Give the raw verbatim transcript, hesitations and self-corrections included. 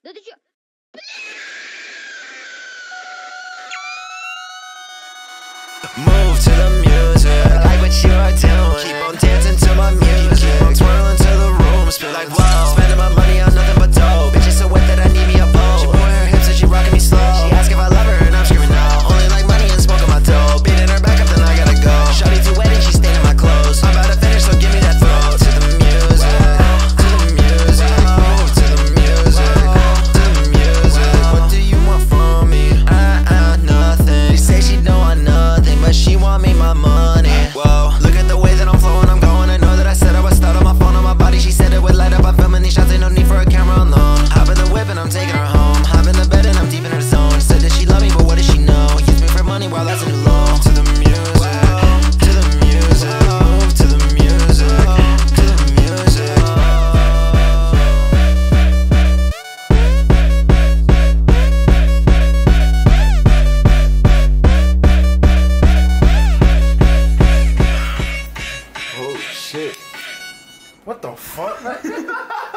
Да ты чё? Move to the music, like what you are doing. Keep on dancing to my music. Keep on twirling to the room, feel like wow. Spending my money on nothing but dope. Bitch is so wet that I need me a boat. She moving her hips and she rocking me slow. She ask if I love her and I'm screaming no. Only like money and smoking my dope. Beating her back up, then I gotta go. Shawty too wet and she staining my clothes. I'm about to finish, so give me that throat. To the music, to the music. Move to the music, to the music. What do you want from me? I, I, nothing. She say she don't want nothing, but she want me my money. Whoa, look at the way that I'm flowing, I'm going. I know that I said I would start on my phone on my body. She said it would light up. I'm filming these shots, ain't no need for a camera alone. Hop in the whip and I'm taking her home. Hop in the bed and I'm deep in her zone. Said that she love me, but what does she know? Use me for money while that's a new low. To the music, to the music, move to the music, to the music. Oh shit. What the fuck, man?